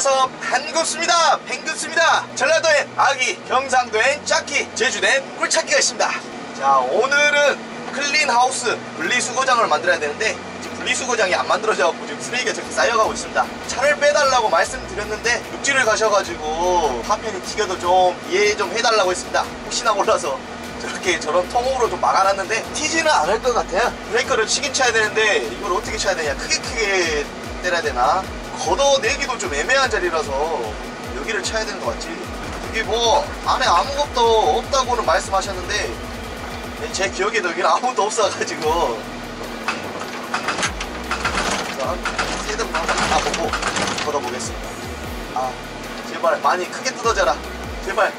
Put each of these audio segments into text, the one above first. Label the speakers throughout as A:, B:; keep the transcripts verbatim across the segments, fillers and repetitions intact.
A: 만나서 반갑습니다. 뱅긋습니다. 전라도엔 아기, 경상도엔 짝기, 제주도엔 꿀찾기가 있습니다. 자, 오늘은 클린하우스 분리수거장을 만들어야 되는데 지금 분리수거장이 안 만들어져갖고 지금 쓰레기가 저렇게 쌓여가고 있습니다. 차를 빼달라고 말씀드렸는데 육지를 가셔가지고 파편이 튀겨도 좀 이해 좀 해달라고 했습니다. 혹시나 몰라서 저렇게 저런 통으로 좀 막아놨는데 튀지는 않을 것 같아요. 브레이크를 치긴 쳐야 되는데 이걸 어떻게 쳐야 되냐, 크게 크게 때려야 되나, 걷어내기도 좀 애매한 자리라서 여기를 쳐야 되는 것 같지. 여기 뭐 안에 아무것도 없다고는 말씀하셨는데 제 기억에도 여기는 아무것도 없어가지고 세든 다 보고 걷어보겠습니다. 아 제발 많이 크게 뜯어져라. 제발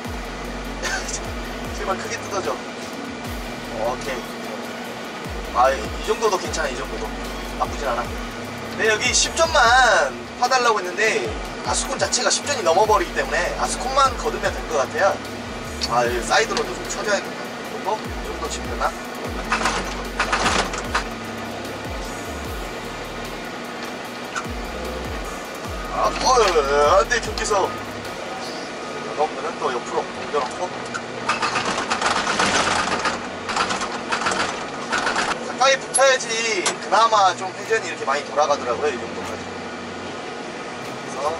A: 제발 크게 뜯어져. 오케이. 아 이 정도도 괜찮아. 이 정도도 나쁘진 않아. 네, 여기 십 점만 파달라고 했는데 아스콘 자체가 십 점이 넘어버리기 때문에 아스콘만 거두면 될 것 같아요. 아 여기 사이드로도 좀 쳐줘야겠다. 이거? 이 정도 치면 되나? 아, 어, 안돼 경기서. 그러면은 또 옆으로 옮겨놓고 가까이 붙어야지 그나마 좀 회전이 이렇게 많이 돌아가더라고요. 이 정도까지. 그래서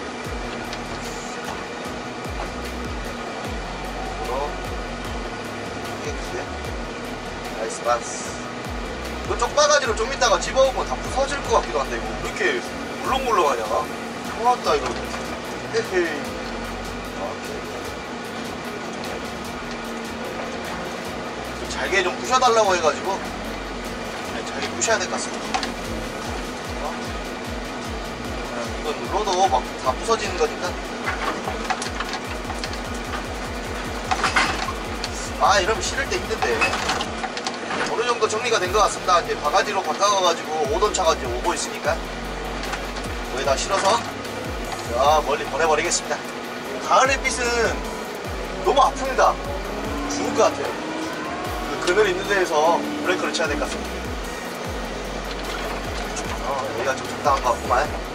A: 이거 크게 크게 나이스 바스. 이거 쪽바가지로 좀 이따가 집어오면 다 부서질 것 같기도 한데 이거 왜 이렇게 물렁물렁하냐? 고맙다 이거. 헤헤. 잘게 좀 부셔달라고 해가지고 잘게 부셔야 될 것 같습니다. 어? 이건 눌러도 막 다 부서지는 거니까. 아 이러면 실을 때 힘든데. 어느 정도 정리가 된 것 같습니다. 이제 바가지로 바꿔가지고 오던 차가 이제 오고 있으니까 거기다 실어서 자 멀리 보내버리겠습니다. 가을 햇빛은 너무 아픕니다. 죽을 것 같아요. 그 그늘 있는 데에서 브레이크를 쳐야 될 것 같습니다. 어, 여기가 좀 적당한 것 같구만.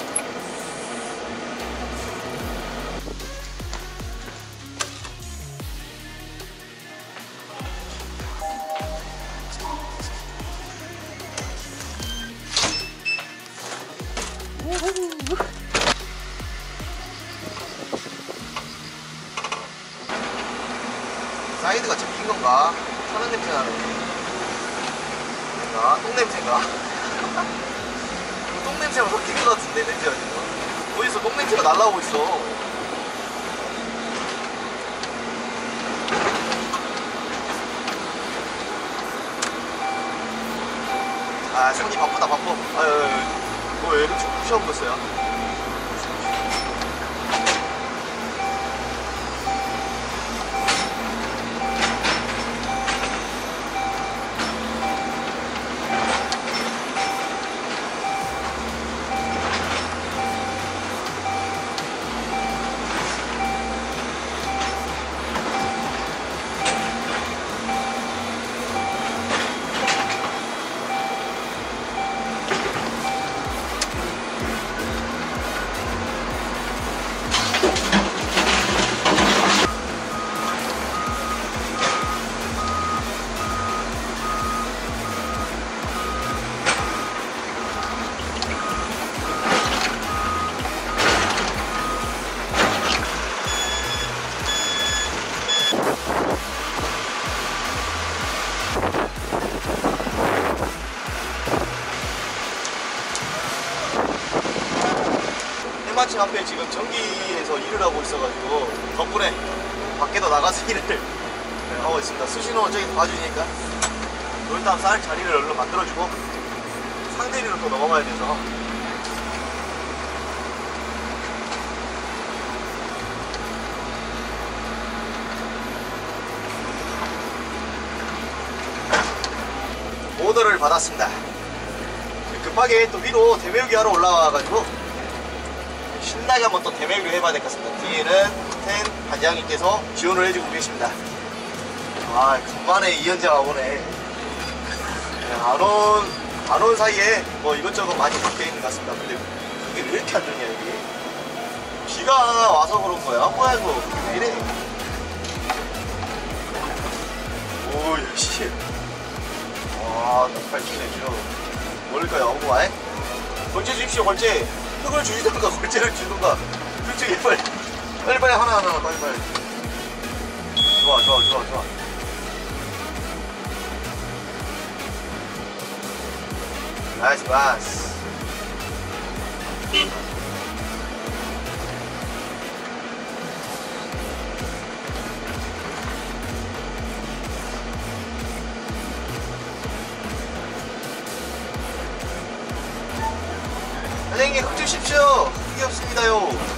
A: 사이드가 잡힌 건가? 천연 냄새 나네. 아, 똥 냄새인가? 똥 냄새가 섞인 것 같은데, 냄새가 지금. 어디서 똥 냄새가 날라오고 있어. 아, 손이 바쁘다, 바빠. 아유, 뭐 왜 이렇게 부셔보고 있어요? 마침 앞에 지금 전기에서 일을 하고 있어가지고 덕분에 밖에도 나가서 일을 하고 있습니다. 수신호 저기 봐주니까 일단 쌀 자리를 얼른 만들어주고 상대리로 또 넘어가야 돼서 오더를 받았습니다. 급하게 또 위로 대매우기 하러 올라와가지고 신나게 한번 또 대매우기를 해봐야 될 것 같습니다. 뒤에는 텐 반장님께서 지원을 해주고 계십니다. 아 간만에 이현자가 오네. 안온 안온 사이에 뭐 이것저것 많이 바뀌어 있는 것 같습니다. 근데 그게 왜 이렇게 안 좋냐 여기. 비가 와서 그런 거야. 뭐야 이거 왜 이래. 오야 씨. 와 딱팔 치네 길어. 뭘까요? 뭐 아예? 걸재 주십시오 걸재. 흙을 주시던가 걸재를 주던가. 둘 중에 빨리 빨리 빨리 하나 하나 빨리 빨리. 좋아 좋아 좋아 좋아. 나이스 나이스. 선생님 흙 주십시오. 흙이 없습니다요.